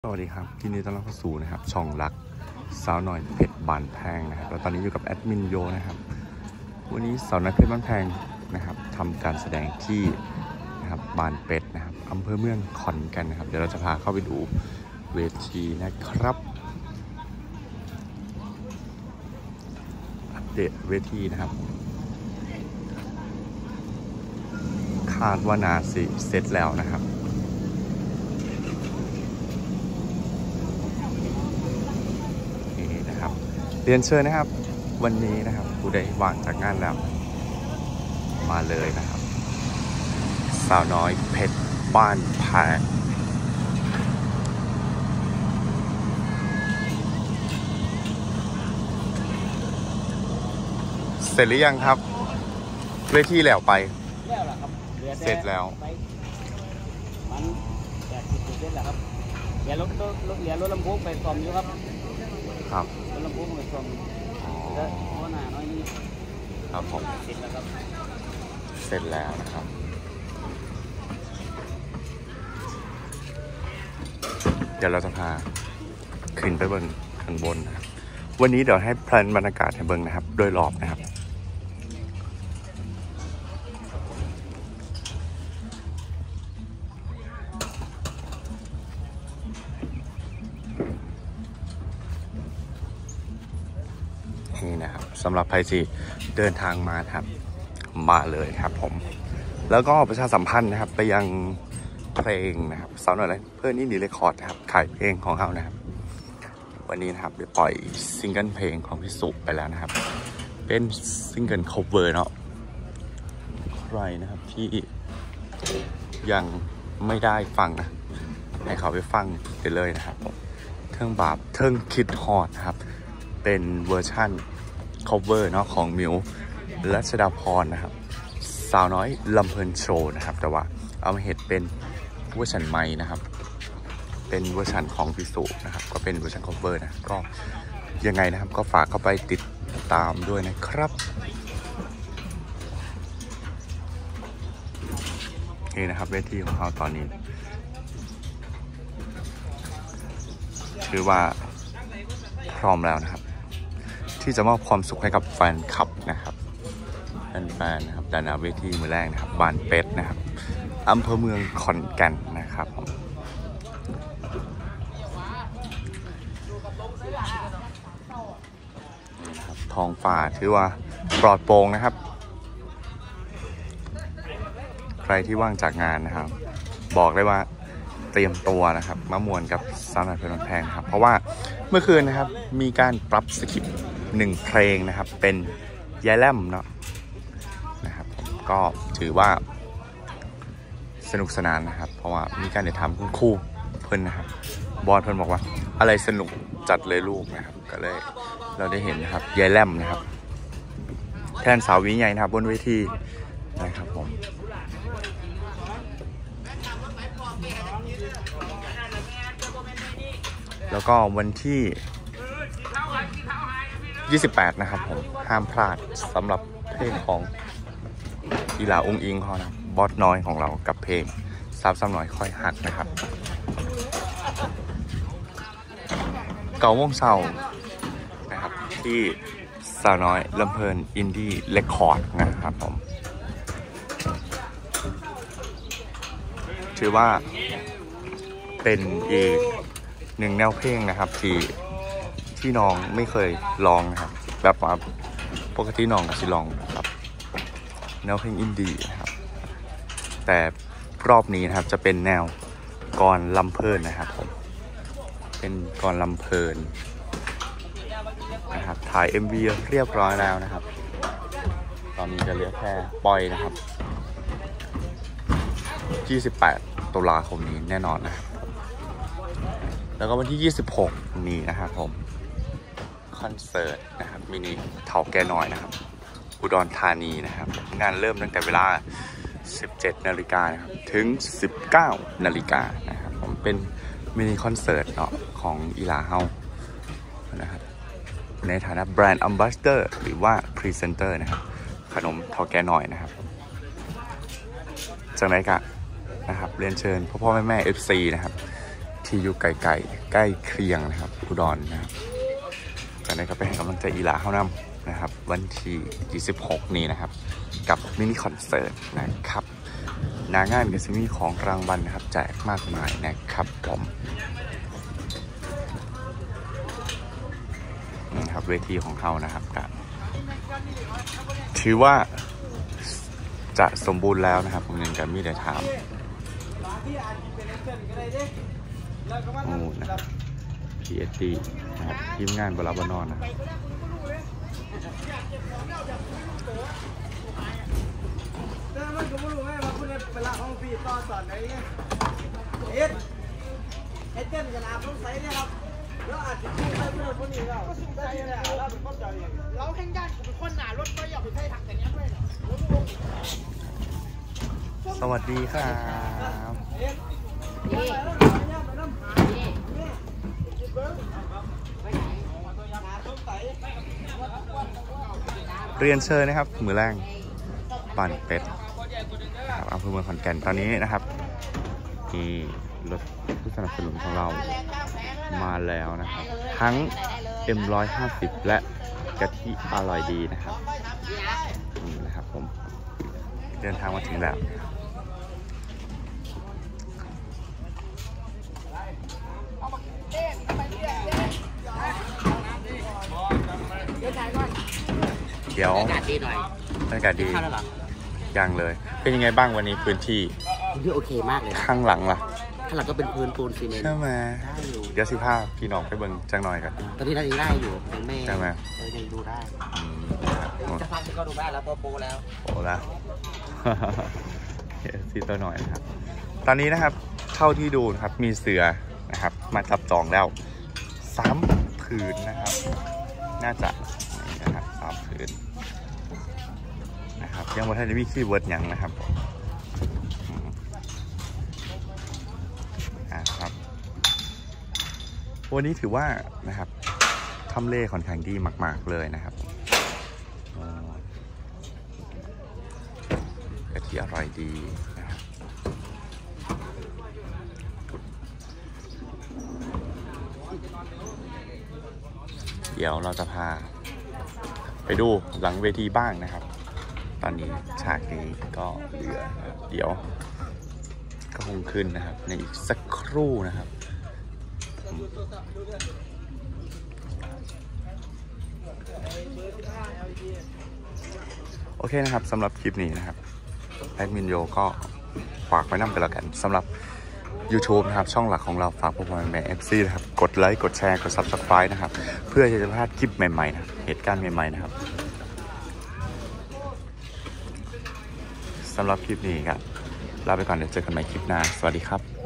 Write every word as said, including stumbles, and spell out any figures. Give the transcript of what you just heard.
สวัสดีครับยินดีต้อนรับเข้าสู่นะครับช่องรักสาวหน่อยเพชรบานแพงนะครับแล้วตอนนี้อยู่กับแอดมินโยนะครับวันนี้สาวน้อยเพชรบานแพงนะครับทำการแสดงที่นะครับบานเป็ดนะครับอำเภอเมืองขอนแก่นนะครับเดี๋ยวเราจะพาเข้าไปดูเวทีนะครับอัปเดตเวทีนะครับคาดว่านาสิเสร็จแล้วนะครับเรียนเชิญนะครับวันนี้นะครับผู้ใดว่างจากงานแล้วมาเลยนะครับสาวน้อยเพชรบ้านแพงเสร็จหรือยังครับเวทีแล้วไปแล้วล่ะครับเสร็จแล้วมันแปดสิบเปอร์เซ็นต์แล้วครับเดี๋ยวรถรถเหลือรถลำโพงไปซ่อมอยู่ครับครับรถลำโพงไปซ่อมแล้วหัวหน้าน้อยนี่ครับผมเสร็จแล้วครับเสร็จแล้วนะครับเดี๋ยวเราจะพาขึ้นไปเบิ้งข้างบนนะครับวันนี้เดี๋ยวให้แพลนบรรยากาศให้เบิ้งนะครับโดยรอบนะครับนี่นะครับสำหรับใครที่เดินทางมาครับมาเลยครับผมแล้วก็ประชาสัมพันธ์นะครับไปยังเพลงนะครับสาวหน่อยเลยเพื่อนนี่ดีเรคคอร์ดนะครับขายเพลงของเขานะครับวันนี้นะครับได้ปล่อยซิงเกิลเพลงของพี่สุไปแล้วนะครับเป็นซิงเกิล cover เนาะใครนะครับที่ยังไม่ได้ฟังนะให้เขาไปฟังไปเลยนะครับเทิงบาปเทิงคิดฮอดนะครับเป็นเวอร์ชั่น cover เนาะของมิวรัชดาพรนะครับสาวน้อยลำเพลินโชว์นะครับแต่ว่าเอามาเห็ดเป็นเวอร์ชันใหม่นะครับเป็นเวอร์ชันของพิสุนะครับก็เป็นเวอร์ชัน cover นะก็ยังไงนะครับก็ฝากเข้าไปติดตามด้วยนะครับนี่นะครับเวทีของเขาตอนนี้คือว่าพร้อมแล้วนะครับที่จะมอบความสุขให้กับแฟนคลับนะครับแฟนๆนะครับด้านหน้าเวทีมือแรกนะครับบานเป็ดนะครับอำเภอเมืองขอนแก่นนะครับผมนี่นะครับท้องฟ้าถือว่าปลอดโปร่งนะครับใครที่ว่างจากงานนะครับบอกได้ว่าเตรียมตัวนะครับมามวนกับสาวน้อยเพชรบานแพงครับเพราะว่าเมื่อคืนนะครับมีการปรับสคริปต์หนึ่งเพลงนะครับเป็นยายแลมเนาะนะครับผมก็ถือว่าสนุกสนานนะครับเพราะว่ามีการเดี๋ยวทำคุณครูเพิ่นนะครับบอสเพิ่นบอกว่าอะไรสนุกจัดเลยลูกนะครับก็เลยเราได้เห็นนะครับยายแลมนะครับแทนสาววิใหญ่นะครับบนเวทีนะครับผมแล้วก็วันที่ยี่สิบแปดนะครับผมห้ามพลาดสำหรับเพลงของอีหลาอุ้งอิงเขานะบอสน้อยของเรากับเพลงซับซ้ำหน่อยค่อยหักนะครับเก่าโมงเช้านะครับที่สาวน้อยลำเพลินอินดี้เรคคอร์ดนะครับผมถือว่าเป็นอีกหนึ่งแนวเพลงนะครับที่ที่น้องไม่เคยลองนะครับแบบว่าปกติน้องก็สิลองแบบแนวเพลงอินดี้นะครับแต่รอบนี้นะครับจะเป็นแนวกลอนลำเพลินนะครับผมเป็นกลอนลำเพลินนะครับถ่าย เอ็ม วี เรียบร้อยแล้วนะครับตอนนี้จะเหลือแค่ปล่อยนะครับยี่สิบแปดตุลาคมนี้แน่นอนนะครับแล้วก็วันที่ยี่สิบหกนี้นะครับผมคอนเสิร์ตนะครับมินิเถาแก่น้อยนะครับอุดรธานีนะครับงานเริ่มตั้งแต่เวลาสิบเจ็ดนาฬิกานะครับถึงสิบเก้านาฬิกานะครับผมเป็นมินิคอนเสิร์ตเนาะของอีหลาเฮานะครับในฐานะแบรนด์อัมบาสเดอร์หรือว่าพรีเซนเตอร์นะครับขนมเถาแก่น้อยนะครับจากไหนกะนะครับเรียนเชิญพ่อพ่อแม่แม่ เอฟ ซี นะครับทที่อยู่ไกลๆใกล้เคียงนะครับอุดรนะครับก็ได้ก็ไปให้กำลังใจอีหลาเฮานำนะครับวันที่ยี่สิบหกนี้นะครับกับมินิคอนเสิร์ตนะครับหน้างานก็จะมีของรางวัลนะครับแจกมากมายนะครับผมนี่ครับเวทีของเขานะครับก็ถือว่าจะสมบูรณ์แล้วนะครับผมยังกันมีแต่ถามโอ้นะครับ พี เอส ดี นะครับทีมงานบลาบนอนนะครับมันก็ไม่รู้ไงว่าคุณเวลาของพี่ต่อสอนไหนไงเอ็ดเอ็ดเต้นกันอาบต้องใส่เนี่ยครับแล้วอาจจะสู้ได้เพื่อนคนนี้เราก็สู้ได้เนี่ยเราเป็นคนใจเองเราแข่งย่านกูเป็นคนหนารถก็อยากไปใช้ถังแต่เนี้ยด้วยเนาะสวัสดีครับเรียนเชิญนะครับมือแรงบ้านเป็ดครับอำเภอเมืองขอนแก่นตอนนี้นะครับมีรถผู้สนับสนุนของเรามาแล้วนะครับทั้ง เอ็ม หนึ่งร้อยห้าสิบ และกะทิอร่อยดีนะครับนี่นะครับผมเดินทางมาถึงแล้วเดี๋ยวบรรยากาศดีหน่อยบรรยากาศดียังเลยเป็นยังไงบ้างวันนี้พื้นที่พื้นที่โอเคมากเลยข้างหลังล่ะข้างหลังก็เป็นพื้นปูนซีเมนต์ใช่ไหมเดี๋ยวสิพาพี่น้องไปเบิ่งจังหน่อยกันตอนนี้เรายังได้อยู่ยังไม่ใช่ไหมเออยังดูได้จะพักก็ดูได้แล้วโปรโปแล้วโอ้แล้วเดี๋ยวซีตัวหน่อยนะครับตอนนี้นะครับเท่าที่ดูนะครับมีเสือนะครับมาจับจองแล้วสามผืนนะครับน่าจะนี่นะครับสามผืนนะครับยังไม่ทันได้มีคีย์เวิร์ดยังนะครับครับวันนี้ถือว่านะครับทำเลค่อนข้างดีมากๆเลยนะครับกะทิอร่อยดีนะครับเดี๋ยวเราจะพาไปดูหลังเวทีบ้างนะครับตอนนี้ฉากนี้ก็เหลือเดี๋ยวก็คงขึ้นนะครับในอีกสักครู่นะครับโอเคนะครับสำหรับคลิปนี้นะครับแอดมินโยก็ฝากไว้นำกันแล้วกันสำหรับ YouTube นะครับช่องหลักของเราฝากพวกมันแม่ เอฟ ซี นะครับกดไลค์กดแชร์กด ซับสไครบ์ นะครับเพื่อจะไม่พลาดคลิปใหม่ๆนะเหตุการณ์ใหม่ๆนะครับสำหรับคลิปนี้ครับลาไปก่อนเดี๋ยวเจอกันใหม่คลิปหน้าสวัสดีครับ